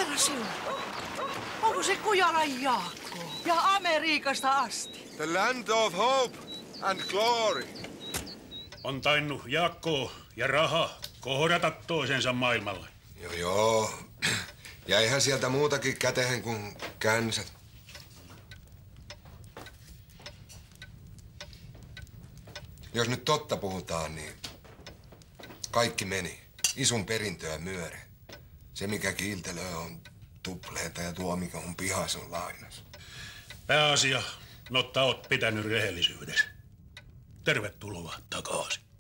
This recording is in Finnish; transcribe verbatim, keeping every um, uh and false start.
Herra siunaa. Onko se Kujalan Jaakko? Ja Amerikasta asti. The land of hope and glory. On tainnut Jaakko ja raha kohdata toisensa maailmalle. Joo joo. Jäihän sieltä muutakin kätehen kuin känsät. Jos nyt totta puhutaan, niin kaikki meni. Isun perintöä myöre. Se, mikä kiiltelöö, on tupleeta ja tuo, mikä on pihas, on lainas. Pääasia, notta oot pitänyt rehellisyydessä. Tervetuloa takaisin.